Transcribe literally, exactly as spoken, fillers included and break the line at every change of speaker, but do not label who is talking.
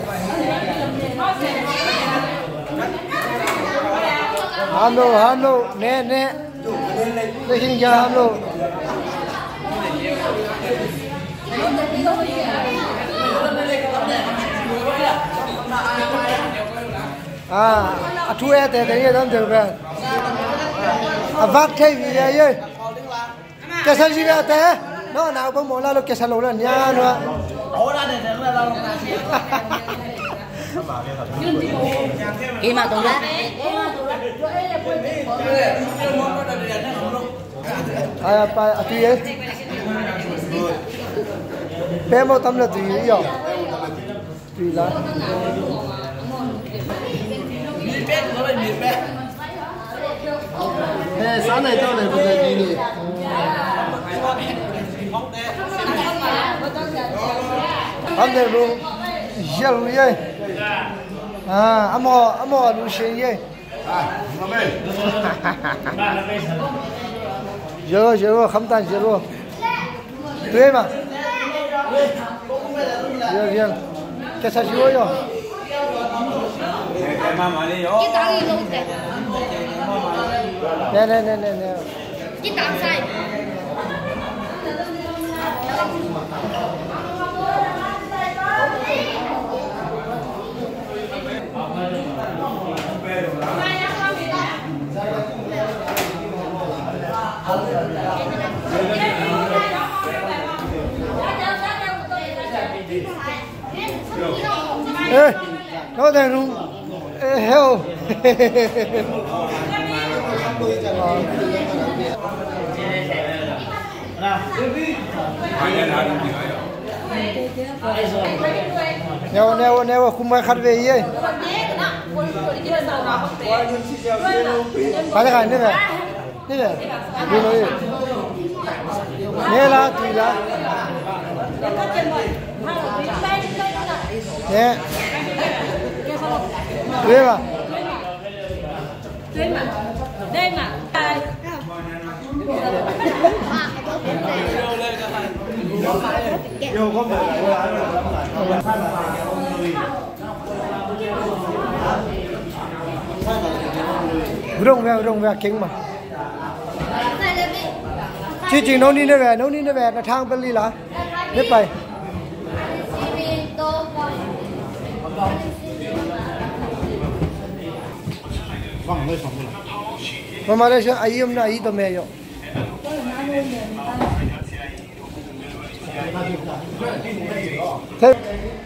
हम लोग हम लोग ने ने लेकिन क्या हम लोग à thu e thế đấy đó được rồi vắt thế gì vậy cái sao gì vậy thế nó nào có mỗi lần cái sao lâu là nha nữa
Kì mà tụi đó
à pa à tùy ấy bé một tấm là tùy ấy rồi tùy là
nè sáng này tao này bây giờ gì nhỉ
anh đây luôn giờ luôn vậy à anh mò anh mò luôn xinh vậy giờ giờ không tan giờ luôn tùy mà giờ giờ cái sao chịu rồi
cái tao đi luôn kìa
nè nè nè nè nè
cái tao sai
ê nó đây luôn ê heo neo neo neo không phải khát về gì phải là cái này này này này đi nói nè là tùy là nè tùy mà
đây mà đây mà
vô có một
rong về rong về kính mà chỉ chỉ nấu nín về nấu nín về là thang bên đi là biết bay
vâng mới xong rồi
mà mà đây ai im na ai tao mẹ yo thế